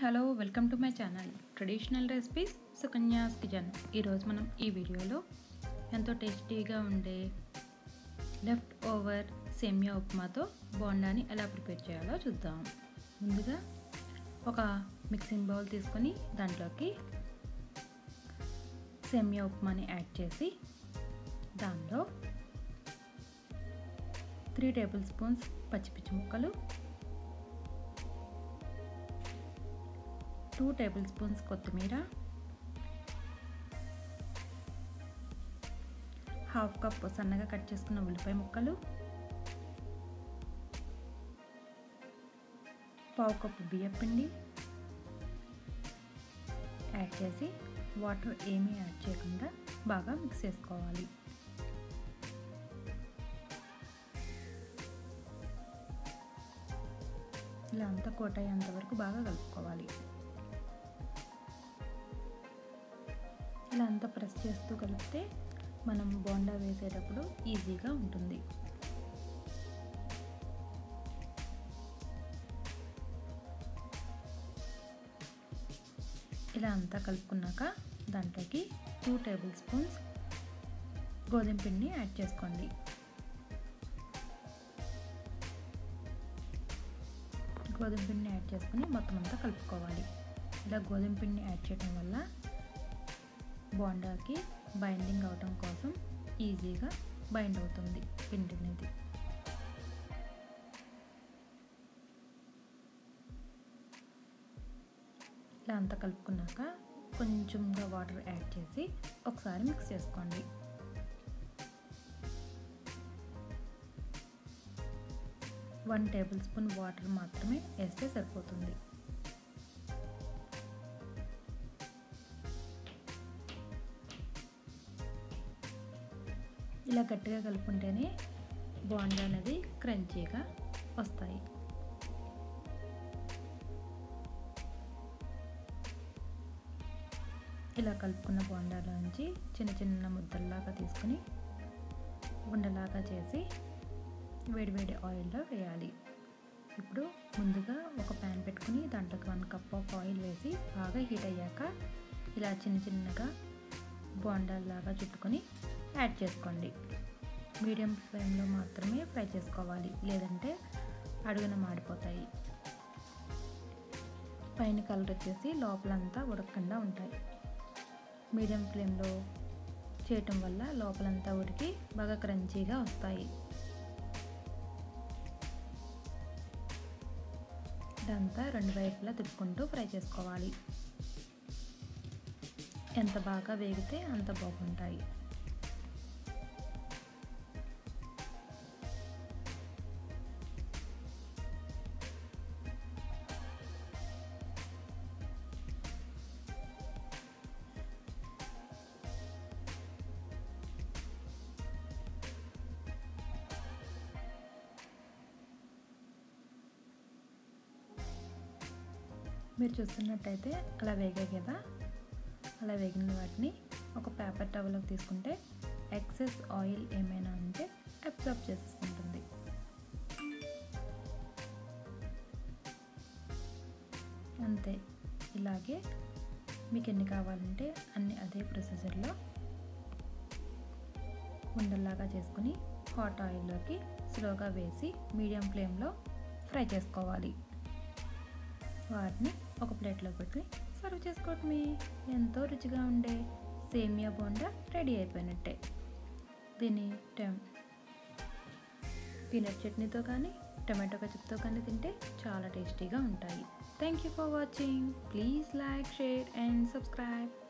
Hello welcome to my channel traditional recipes Sukanya's kitchen. ఈరోజు మనం ఈ వీడియోలో ఎంతో టేస్టీగా ఉండే లెఫ్ట్ ఓవర్ సేమియా ఉప్మాతో బోండాని ఎలా ప్రిపేర్ చేయాలో చూద్దాం. ముందుగా ఒక మిక్సింగ్ బౌల్ తీసుకొని దాంట్లోకి సేమియా ఉప్మాని యాడ్ చేసి దానిలో 3 టేబుల్ స్పూన్స్ పచ్చిమిర్చి ముక్కలు, 2 టేబుల్ స్పూన్స్ కొత్తిమీర, హాఫ్ కప్ సన్నగా కట్ చేసుకున్న ఉల్లిపాయ ముక్కలు, పావు కప్పు బియ్యం పిండి యాడ్ చేసి వాటర్ ఏమీ యాడ్ చేయకుండా బాగా మిక్స్ చేసుకోవాలి. ఇలా అంతా కోట్ అయ్యేంత వరకు బాగా కలుపుకోవాలి. ఇలా అంతా ప్రెస్ చేస్తూ కలిపితే మనం బోండా వేసేటప్పుడు ఈజీగా ఉంటుంది. ఇలా అంతా కలుపుకున్నాక దాంట్లోకి 2 టేబుల్ స్పూన్స్ గోధుమ పిండిని యాడ్ చేసుకోండి. గోధుమ పిండిని యాడ్ చేసుకుని మొత్తం అంతా కలుపుకోవాలి. ఇలా గోధుమ పిండిని యాడ్ చేయడం వల్ల బోండాకి బైండింగ్ అవటం కోసం ఈజీగా బైండ్ అవుతుంది పిండి అనేది. ఇలా అంతా కలుపుకున్నాక కొంచెంగా వాటర్ యాడ్ చేసి ఒకసారి మిక్స్ చేసుకోండి. వన్ టేబుల్ స్పూన్ వాటర్ మాత్రమే వేస్తే సరిపోతుంది. ఇలా గట్టిగా కలుపుకుంటేనే బోండా అనేది క్రంచీగా వస్తాయి. ఇలా కలుపుకున్న బోండాలో నుంచి చిన్న చిన్న ముద్దల్లాగా తీసుకుని ఉండలాగా చేసి వేడివేడి ఆయిల్లో వేయాలి. ఇప్పుడు ముందుగా ఒక ప్యాన్ పెట్టుకుని దాంట్లోకి 1 కప్ ఆఫ్ ఆయిల్ వేసి బాగా హీట్ అయ్యాక ఇలా చిన్న చిన్నగా బోండాల్లాగా చుట్టుకొని యాడ్ చేసుకోండి. మీడియం ఫ్లేమ్లో మాత్రమే ఫ్రై చేసుకోవాలి, లేదంటే అడుగున మాడిపోతాయి. పైన కలర్ వచ్చేసి లోపలంతా ఉడకకుండా ఉంటాయి. మీడియం ఫ్లేమ్లో చేయటం వల్ల లోపలంతా ఉడికి బాగా క్రంచీగా వస్తాయి. ఇదంతా 2 వైపులా తిప్పుకుంటూ ఫ్రై చేసుకోవాలి. ఎంత బాగా వేగితే అంత బాగుంటాయి. మీరు చూస్తున్నట్టయితే అలా వేగాయి కదా. అలా వేగిన వాటిని ఒక పేపర్ టవల్లోకి తీసుకుంటే ఎక్సెస్ ఆయిల్ ఏమైనా ఉంటే అబ్జర్బ్ చేసుకుంటుంది. అంతే. ఇలాగే మీకు ఎన్ని కావాలంటే అన్ని అదే ప్రొసీజర్లో ఉండల్లాగా చేసుకుని హాట్ ఆయిల్లోకి స్లోగా వేసి మీడియం ఫ్లేమ్లో ఫ్రై చేసుకోవాలి. వాటిని ఒక ప్లేట్లో పెట్టి సర్వ్ చేసుకోవటమే. ఎంతో రుచిగా ఉండే సేమియా బోండా రెడీ అయిపోయినట్టే. దీన్ని పీనట్ చట్నీతో కానీ టమాటో కచప్తో కానీ తింటే చాలా టేస్టీగా ఉంటాయి. Thank you for watching. Please like, share and subscribe.